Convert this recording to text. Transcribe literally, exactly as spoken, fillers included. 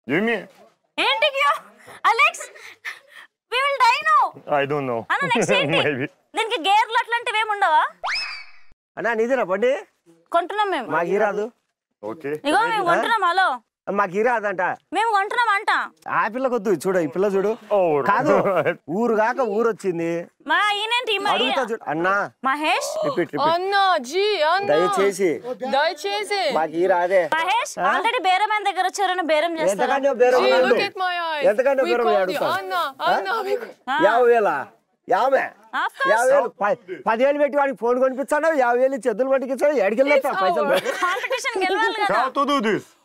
Give me. ఏంటి క్యూ Alex we will die now. I don't know. అన్న next ఏంటి Maybe. దీనికి గేర్లు అట్లాంటివి ఏమి ఉండవా అన్నా నీదేనా బండి కొంటున్నాం మేము మాకు ఇరాదు Okay. ఇగో మేము కొంటున్నాం హలో మాకు ఇరాదంట మేము కొంటున్నాం అంట ఆ పిల్ల కొద్దు చూడు ఈ పిల్ల చూడు Oh. కాదు ఊరు కాక ఊరు వచ్చింది మా ఈయనేంటి ఈ మా- అడుగుతా చూడు అన్నా మహేష్ రిపీట్ రిపీట్ అన్నా జీ అన్నా దయచేసి దయచేసి మాకు ఇరాదే మహేష్ ఆల్రెడీ బేరమైన దగ్గర వచ్చారని బేరం చేస్తారా ఎంతకంటే బేరం జీ అడుగు. look at my eyes ఎంతకంటే we బేరం called you అడుగుతా అన్నా అన్నా యాభై వేల యాభై Of course. యాభై వేలు ప- పదివేలు పెట్టి వాడికి ఫోన్ కొనిపించాడు యాభై వేలు చేతులు పట్టుకిచ్చాడు ఎడికెళ్ళా పైసలు కాంపిటీషన్ గెలవాలి కదా How to do this?